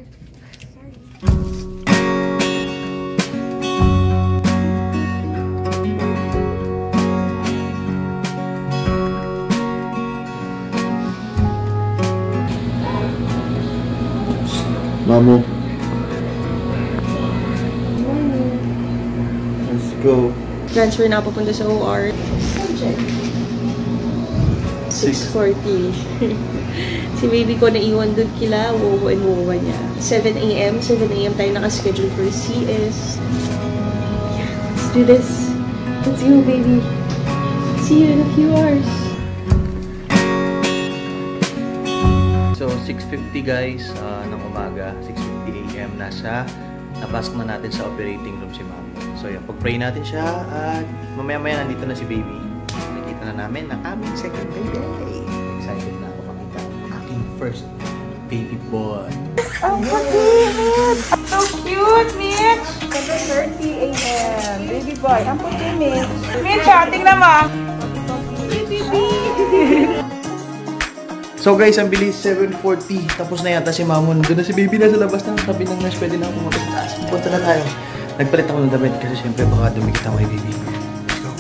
Mamo. Let's go. Transfer na papunta sa OR. 6:40. Si baby ko naiwan dun kila Wowo and Wowa niya. 7 a.m. tayo nakaschedule for CS. Yeah, let's do this. Let's go, baby. See you in a few hours. So, 6:50 guys ng umaga. 6:50 a.m. Napasok na natin sa operating room si Mamo. So, yun. Pag-pray natin siya at mamaya-maya nandito na si baby. Nakita na namin ang aming second baby. Excited na ako makita ang aking first baby boy. Oh, cute! So cute, Mitch! 7:30 a.m. Baby boy, ang puti, Mitch. Mitch, tingnan mo. So guys, ang bilis, 7:40. Tapos na yata si Mamo. Nandun na si baby na sa labas na. Sabi ng nurse, pwede na ako pumunta sa taas. Punta na tayo. Nagpalit ako ng damit kasi syempre baka dumikit ako kay baby. Let's go.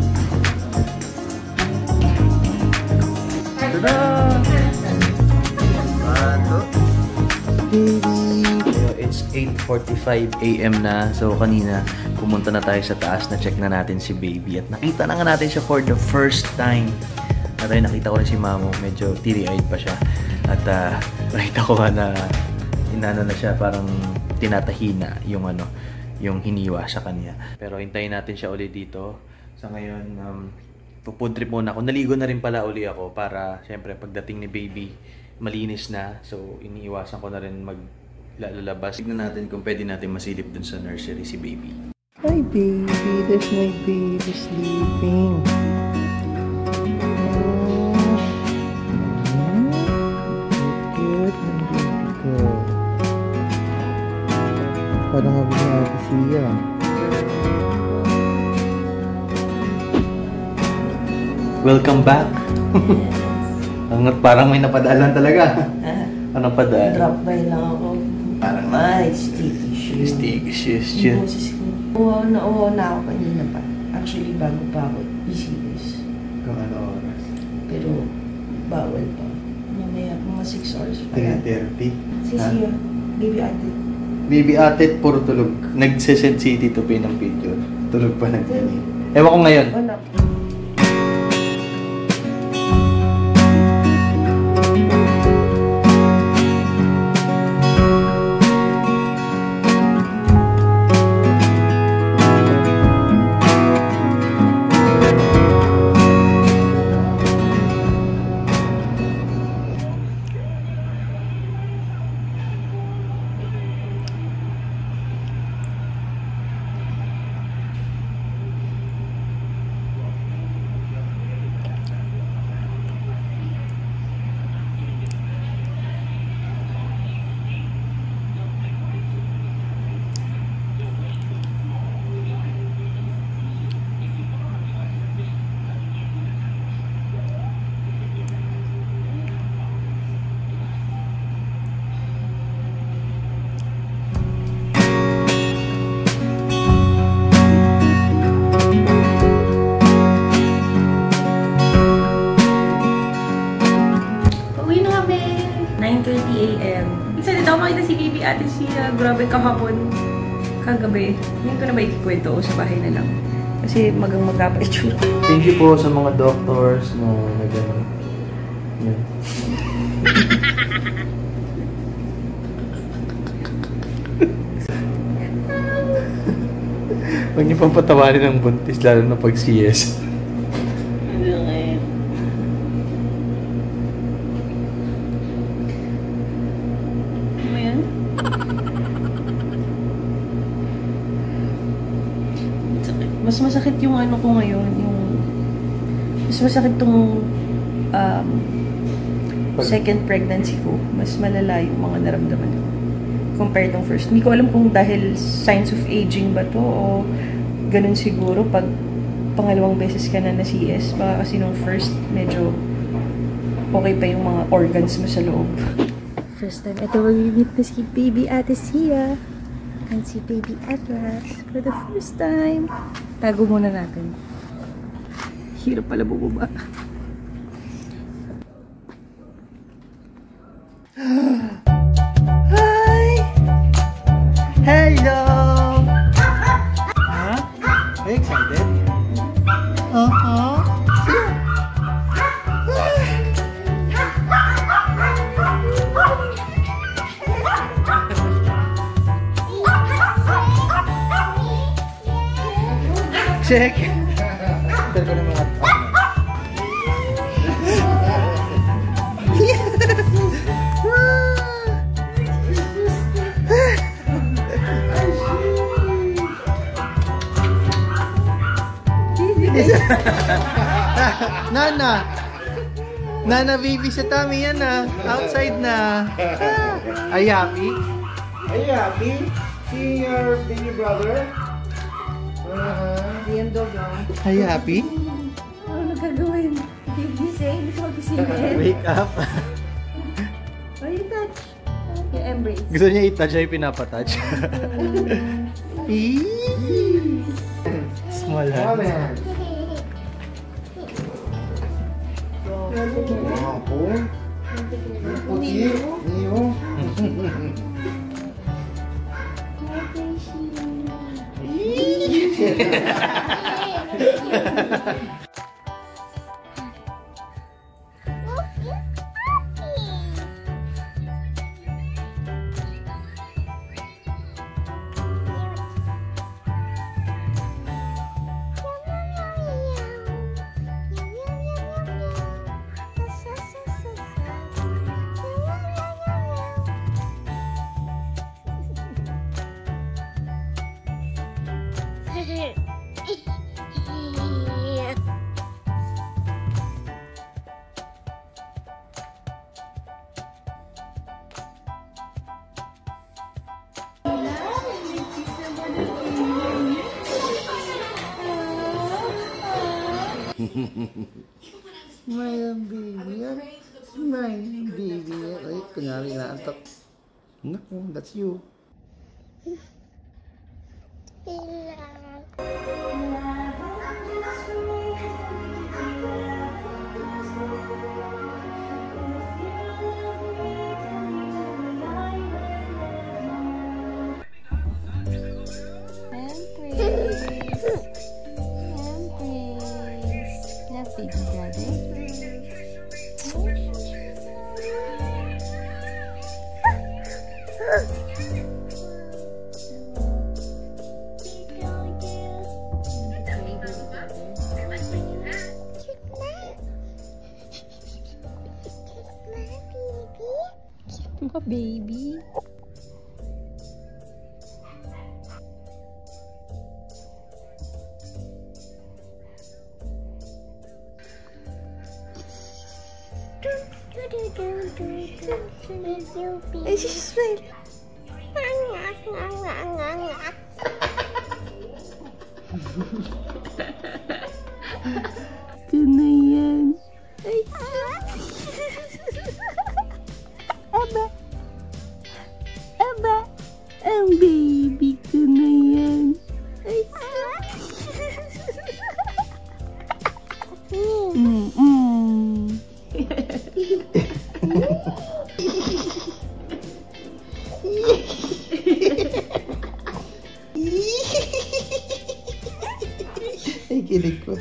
Tada! It's 8:45 a.m. na. So kanina, pumunta na tayo sa taas na check na natin si baby. At nakita na nga natin siya for the first time. At ayun, nakita ko rin si Mamo. Medyo teary-eyed pa siya. At nakita ko nga na inano na siya, parang tinatahina yung hiniwa sa kanya. Pero hintayin natin siya ulit dito. Sa ngayon, food trip muna ako. Naligo na rin pala uli ako para, syempre, pagdating ni baby, malinis na. So, iniiwasan ko na rin maglalabas. Tignan natin kung pwede natin masilip dun sa nursery si baby. Hi, baby. There's my baby sleeping. Good, my baby ko. Parang nga binati siya. Welcome back. Parang may napadalan talaga. Anong padaan? Drop by lang ako. Parang sticky shoes. Sticky shoes yun. Oo, na ako kanina pa. Actually, bago pa ako ECS. Kung ano oras? Pero, bawal pa. Mamaya, mga 6 hours pa. 3:30? Si Sia, baby ate. Baby ate, puro tulog. Nag-send si Tito Pay ng picture. Tulog pa nagtani. Ewan ko ngayon. Wala. Ate Sia, grabe kahapon, kagabi. Ngayon ko na ba ikikwento o sa bahay na lang? Kasi magang magkapa-itsura. Thank you po sa mga doctors na nag-ano. Yan. Huwag niyo pang patawarin ng buntis, lalo na pag CS. Mas masakit yung ano ko ngayon, mas masakit tong second pregnancy ko. Mas malala yung mga naramdaman ko compared tong first. Hindi ko alam kung dahil signs of aging ba to o ganun siguro pag pangalawang beses ka na CS. Baka kasi nung first medyo okay pa yung mga organs mo sa loob. First time ito mag-meet na si baby Ate Sia and si baby Atlas for the first time. Tago muna natin. Hirap pala bubaba. Hi! Hello! Huh? Are you excited? Check! Ito ko na mga Nana baby sa tummy yan na. Outside na. Are you happy? Are you happy seeing your baby brother? Ayan dog Are you happy? Ano nagagawin? Gising? Gusto ko gisingin? Wake up. Oh, you touch. Yung embrace. Gusto niya i-touch ay pinapatouch. Small Oh, hands. man. Ako? Puti? Niyo? My baby yan. My baby yan. Ay, kunyari inaantok. Naku, that's you. Mga baby. Ay, she smile. Ito na yan. Ay, aba. Aba. Ang baby ko na yan. Ay, Ay, kilig ko.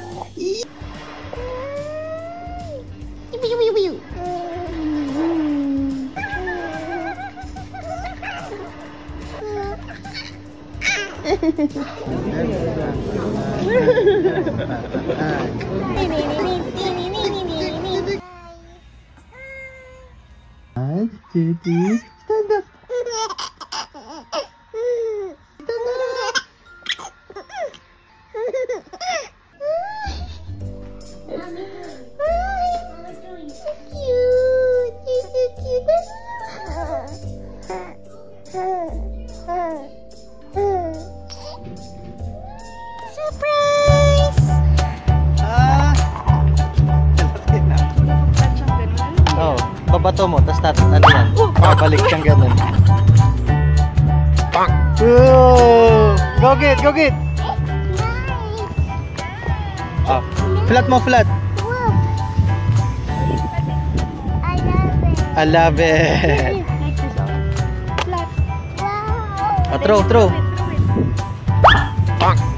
Hi, Judy. Stand up. bato mo, tapos ano yan? Babalik siyang ganun. Pang! Go get! Go get! Oh, flat mo, flat. I love it. Flat. Oh, throw, throw. Pang!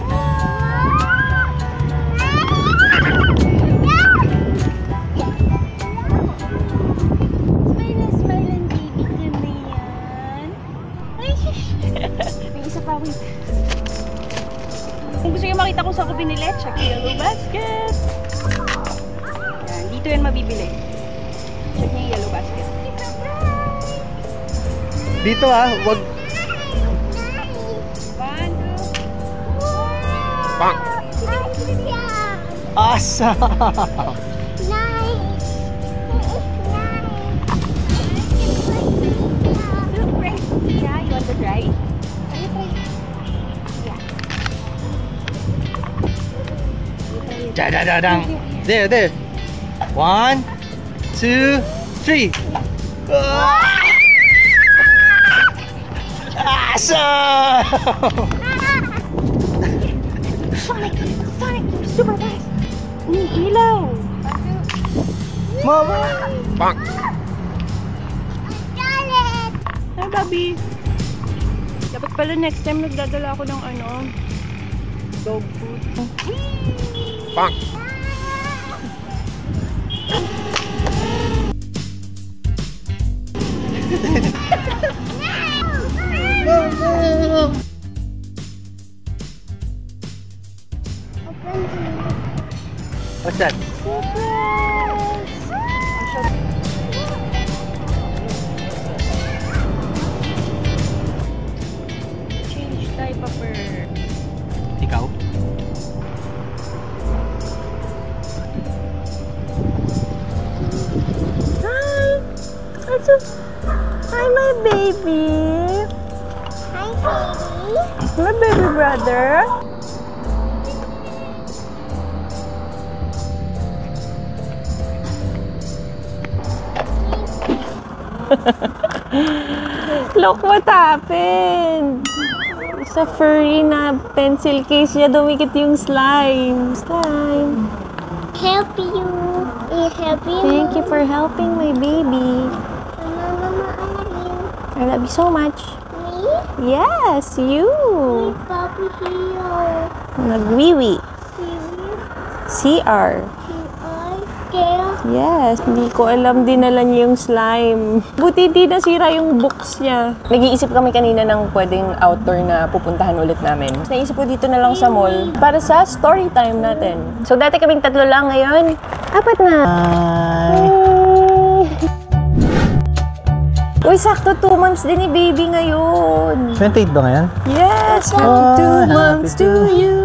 Smile and baby ka na yan. Ay, may isa pa, wait. Kung gusto nyo makita kung saan ko binili, check the Yellow Basket. Yan, dito yan mabibili. Check nyo yung Yellow Basket. Dito wag. 1, 2, Pang! Awesome! yeah, you want to try? Da-da-da-dang. There, there. 1, 2, 3. Awesome! Sonic! Sonic! Super fast! Ilaw! Mama! Pang! Ay, Bobby! Dapat pala next time nagdadala ako ng dog food. Pang! What's that? Change diaper. Ikaw? Hi, my baby. Hi, baby. My baby brother. Look what happened. Sa furry na pencil case niya, dumikit yung slime. Slime. Help you. Help you. Thank you for helping my baby. I love you so much. Me? Yes, you. Papi here. Nagwiwi. CR. Yes, hindi ko alam dinala niya yung slime. Buti di nasira yung box niya. Nag-iisip kami kanina ng pwedeng outdoor na pupuntahan ulit namin. Naisip ko dito na lang sa mall para sa story time natin. So dati kaming 3 lang, ngayon 4 na. Uy, sakto 2 months din ni baby ngayon. 28 ba ngayon? Yes, happy 2 months to you.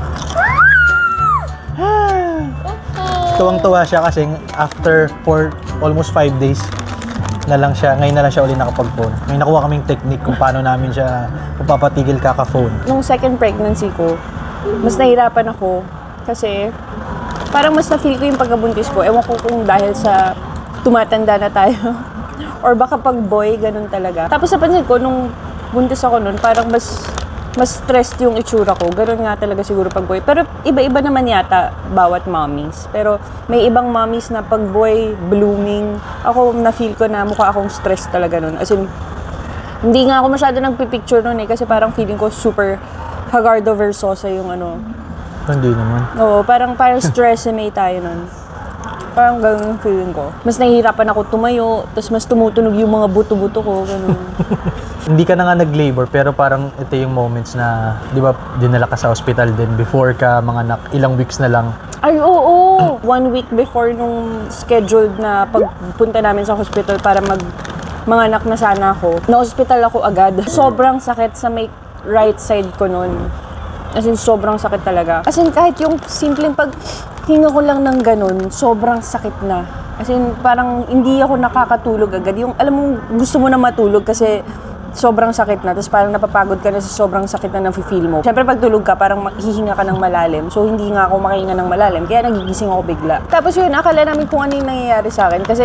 Tuwang-tuwa siya kasi after almost 5 days na lang siya, ngayon na lang siya uli nakapag-phone. May nakuha kaming technique kung paano namin siya papatigil kaka-phone. Nung second pregnancy ko, mas nahirapan ako kasi parang mas na-feel ko yung pagkabuntis ko. Ewan ko kung dahil sa tumatanda na tayo or baka pag boy, ganun talaga. Tapos napansin ko, nung buntis ako nun, parang mas stressed yung itsura ko. Ganun nga talaga siguro pag boy. Pero iba-iba naman yata bawat mommies. Pero may ibang mommies na pag boy, blooming. Ako, na-feel ko na mukha akong stressed talaga nun. As in, hindi nga ako masyado nagpipicture nun kasi parang feeling ko super Hagardo Versosa yung Hindi naman. Oo, parang stress-eme tayo nun. Parang ganun yung feeling ko. Mas nahihirapan ako tumayo, tapos mas tumutunog yung mga buto-buto ko, ganun. Hindi ka na nga nag-labor, pero parang ito yung moments na, di ba, dinala ka sa hospital din before ka manganak, ilang weeks na lang. Ay, oo! 1 week before nung scheduled na pagpunta namin sa hospital para manganak na sana ako, na-hospital ako agad. Sobrang sakit sa may right side ko nun. As in, sobrang sakit talaga. As in, kahit yung simpleng paghinga ko lang ng ganun, sobrang sakit na. As in, parang hindi ako nakakatulog agad. Yung, alam mo, gusto mo na matulog kasi sobrang sakit na. Tapos parang napapagod ka na sa sobrang sakit na nafe-feel mo. Siyempre, pag tulog ka, parang hihinga ka ng malalim. So, hindi nga ako makahinga ng malalim. Kaya nagigising ako bigla. Tapos yun, akala namin kung ano yung nangyayari sa akin. Kasi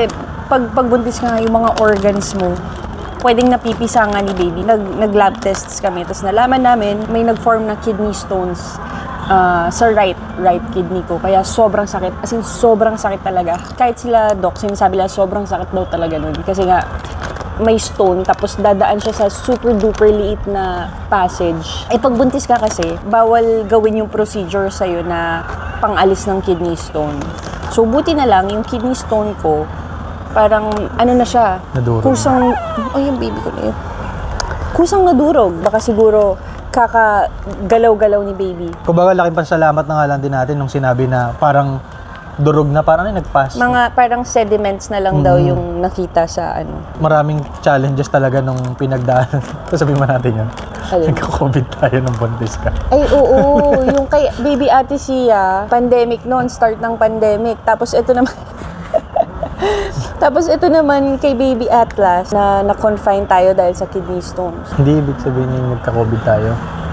pagbuntis ka nga, yung mga organs mo, pwedeng napipisa nga ni baby. Nag-lab tests kami, tapos nalaman namin, may nag-form na kidney stones sa right kidney ko. Kaya sobrang sakit. As in, sobrang sakit talaga. Kahit sila doc, sinasabi nila sobrang sakit daw talaga nun. Kasi nga, may stone, tapos dadaan siya sa super duper liit na passage. Ay, pagbuntis ka kasi, bawal gawin yung procedure sa'yo na pang-alis ng kidney stone. So, buti na lang, yung kidney stone ko, parang, ano na siya, Nadurog. kusang, yung baby ko na yun. Kusang nadurog. Baka siguro, kakagalaw-galaw ni baby. Kumbaga, laking pasalamat na nga lang din natin nung sinabi na parang durog na, parang nag-pass. Mga parang sediments na lang daw yung nakita sa ano. Maraming challenges talaga nung pinagdaanan. Sabihin mo natin yun. Alin? Nagka-COVID tayo nung buntis ka. Ay, oo. Yung kay baby ate Sia, pandemic noon, start ng pandemic. Tapos ito naman, kay baby Atlas na-confine tayo dahil sa kidney stones. Hindi ibig sabihin yung nagka-COVID tayo.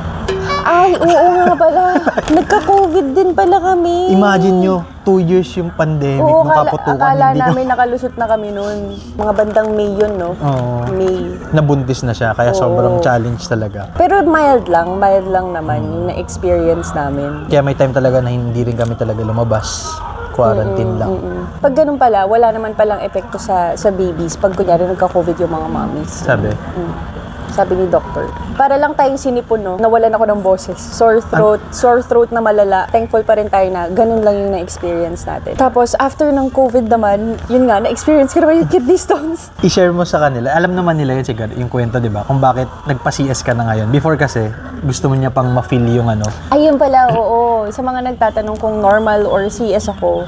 Ay, oo nga pala. Nagka-COVID din pala kami. Imagine nyo, 2 years yung pandemic, Oo, nung kaputukan. akala hindi namin nakalusot na kami noon. Mga bandang May yun, no? Oo. May. Nabuntis na siya, kaya Oo. sobrang challenge talaga. Pero mild lang naman yung na-experience namin. Kaya may time talaga na hindi rin kami talaga lumabas. Quarantine lang. Pag ganun pala, wala naman palang epekto sa babies pag kunyari nagka-COVID yung mga mommies. Sabi. Sabi ni doctor. Para lang tayong sinipon, no? Nawalan ako ng boses. Sore throat na malala. Thankful pa rin tayo na ganun lang yung na-experience natin. Tapos, after ng COVID naman, yun nga, na-experience ko naman yung kidney stones. I-share mo sa kanila. Alam naman nila yun, siguro, yung kwento, di ba? Kung bakit nagpa-CS ka na ngayon. Before kasi, gusto mo niya pang ma-feel yung ano. Ayun pala, oo. Sa mga nagtatanong kung normal or CS ako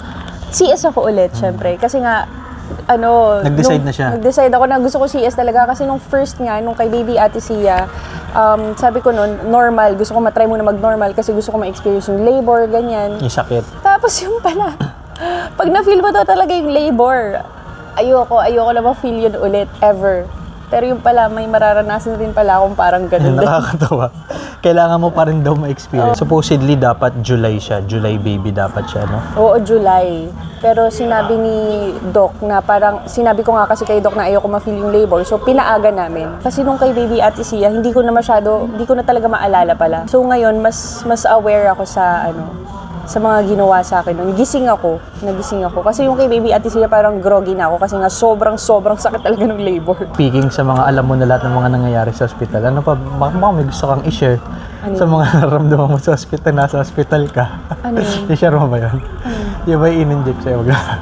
ulit, syempre. Kasi nga, Nag-decide na siya. Nag-decide ako na gusto ko CS talaga kasi nung first nga, nung kay baby ate Sia, sabi ko nun, normal. Gusto ko matry muna mag-normal kasi gusto ko ma-experience yung labor, ganyan. Yung sakit. Tapos yung pala, pag na-feel mo to talaga yung labor, ayoko na ma-feel yun ulit, ever. Pero yung pala, may mararanasan rin pala akong parang ganun din. Nakakatawa. Kailangan mo pa rin daw ma-experience. Supposedly, dapat July siya. July baby dapat siya, no? Oo, July. Pero sinabi ni Doc na parang, sinabi ko nga kasi kay Doc na ayoko ma-feel yung labor. So, pinaaga namin. Kasi nung kay baby ate Sia, hindi ko na talaga maalala pala. So, ngayon, mas aware ako sa mga ginawa sa akin. Nagising ako. Kasi yung kay baby ate Sia parang groggy na ako kasi nga sobrang sakit talaga ng labor. Speaking sa mga alam mo na lahat ng mga nangyayari sa hospital, ano pa, baka may gusto kang i-share sa mga naramdaman mo sa hospital, nasa hospital ka. Ano yun? I-share mo ba yun? Yung ba in-inject sa'yo?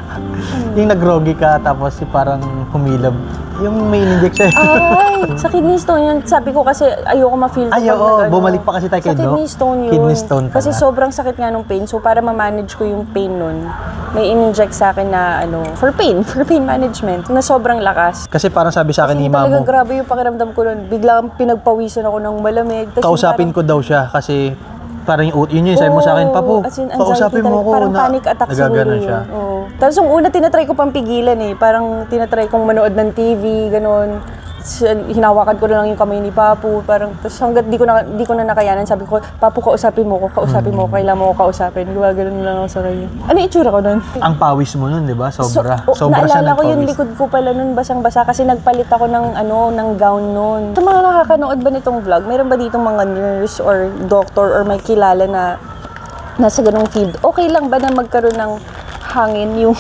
Yung nag-groggy ka, tapos parang humilab. Yung may in-inject sa'yo. Ay, sa kidney stone yun. Sabi ko kasi ayoko ma-feel. Ay, oo. Bumalik pa kasi tayo kay Doc. Sa kidney stone yun. Kidney stone pala. Kasi sobrang sakit nga nung pain. So, para ma-manage ko yung pain nun, may in-inject sa akin na for pain management, na sobrang lakas. Kasi parang sabi sa akin ni Talaga Mamo, grabe yung pakiramdam ko nun. Biglang pinagpawisan ako ng malamig. Tas kausapin ko daw siya kasi parang yun sabi mo sa akin, Papu, as in, anxiety kausapin mo talaga. ako Parang na panic attack siguro nagaganon yun. siya. Oo. Tapos yung una, tinatry ko pang pigilan eh. Parang tinatry kong manood ng TV, ganon. Hinawakan ko na lang yung kamay ni Papu. Parang, tapos hanggat di ko na nakayanan, sabi ko, Papu, kausapin mo ko, kailangan mo ko kausapin. Gano'n lang ako sa kanya. Ano yung itsura ko nun? Ang pawis mo nun, di ba? Sobra siya naalala ko nagpawis. yung likod ko pala nun, basang-basa kasi nagpalit ako ng gown nun. Sa mga nakakanood ba nitong vlog, mayroon ba ditong mga nurse or doctor or may kilala na nasa ganong field? Okay lang ba na magkaroon ng hangin yung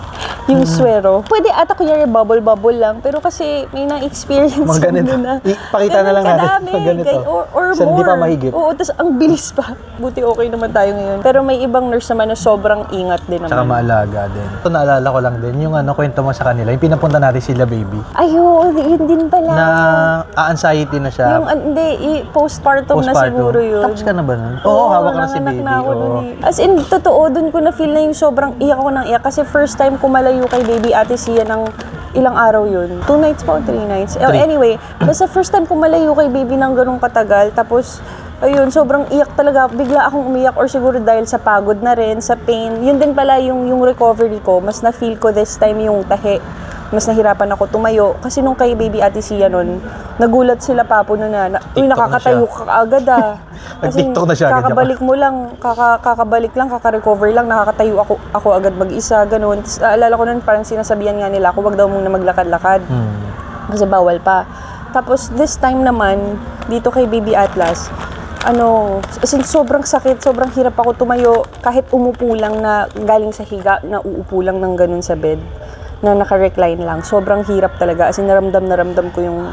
swero? Pwede ata kunyari bubble lang, pero kasi may na-experience Mga ganito. na. Pakita na lang natin sa ganito. Or Sa hindi more. pa mahigit. Oo, tas ang bilis pa. Buti okay naman tayo ngayon. Pero may ibang nurse naman na sobrang ingat din naman. Tsaka maalaga din. Ito naalala ko lang din, yung kwento mo sa kanila, yung pinapunta natin sila baby. Ayun, yun din pala. Na anxiety na siya. Hindi, postpartum na siguro yun. Tapos ka na ba nun? Oo, hawak na si nanganak baby. na ako dun Oo. eh. As in, totoo, dun ko na-feel na yung sobrang iyak ako ng iyak. Kasi first time ko malayo kay baby ate Sia ng ilang araw yun. 2 nights pa o 3 nights? Anyway, basta first time ko malayo kay baby ng ganung katagal. Tapos, ayun, sobrang iyak talaga. Bigla akong umiyak or siguro dahil sa pagod na rin, sa pain. Yun din pala yung recovery ko. Mas na-feel ko this time yung tahi. mas nahirapan ako tumayo. Kasi nung kay baby Ate Sia nun, nagulat sila papo nun na, uy, nakakatayo ka agad ah. Kasi Nag-TikTok na siya agad. kakabalik mo lang, kakabalik lang, kaka-recover lang, nakakatayo ako agad mag-isa, ganun. Tapos naalala ko nun, parang sinasabihan nga nila ako, wag daw mong na maglakad-lakad. Kasi bawal pa. Tapos this time naman, dito kay Baby Atlas, as in, sobrang sakit, sobrang hirap ako tumayo. Kahit umupo lang na galing sa higa, na uupo lang ng ganun sa bed, na naka-recline lang. Sobrang hirap talaga. As in, naramdam ko yung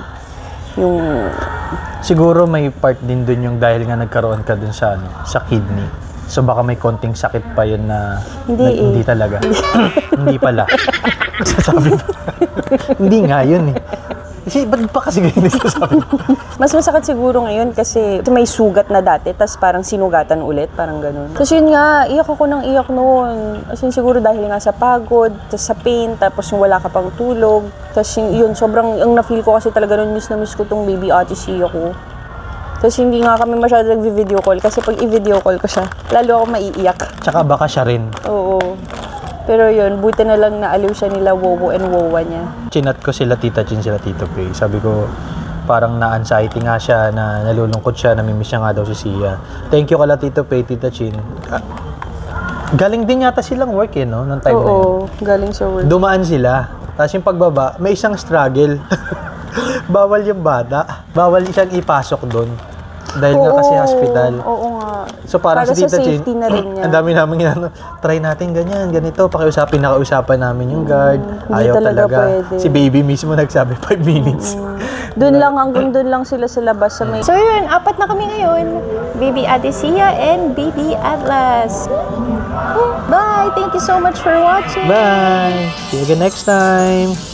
Siguro may part din dun yung dahil nga nagkaroon ka dun sa kidney. So baka may konting sakit pa yun na hindi talaga. Hindi pala. Sasabi mo. Hindi nga yun eh. Kasi ba't pa kasi ganyan sasabi mo? Mas masakit siguro ngayon kasi may sugat na dati, tas parang sinugatan ulit, parang ganun. Tapos yun nga, iyak ako ng iyak noon. As in, siguro dahil nga sa pagod, tas sa pain, tapos yung wala ka pang tulog. Tapos yun, sobrang, ang na-feel ko kasi talaga noon, miss na miss ko tong baby Ate Sia ko. Tapos hindi nga kami masyado nag-video call kasi pag i-video call ko siya, lalo ako maiiyak. Tsaka baka siya rin. Oo. Pero yun, buti na lang naaliw siya nila Wowo and Wowa niya. Chinat ko sila Tita Chin, sila Tito Pei. Sabi ko, parang na-anxiety nga siya, na nalulungkot siya, namimiss niya nga daw si Sia. Thank you kala Tito Pei, Tita Chin. Galing din yata silang work eh, no? Nung time na yun. Oo, galing sa work. Dumaan sila. Tapos yung pagbaba, may isang struggle. Bawal yung bata. Bawal siyang ipasok doon. Dahil nga kasi hospital. Oo nga. So parang para si Tita sa Chin, safety na rin niya. ang dami namin try natin ganyan, ganito, nakausapan namin yung guard. Hindi Ayaw talaga talaga. pwede. Si baby mismo nagsabi 5 minutes. Hanggang doon lang sila sa labas sa may... So yun, 4 na kami ngayon. Baby Ate Sia and Baby Atlas. Bye! Thank you so much for watching! Bye! See you again next time!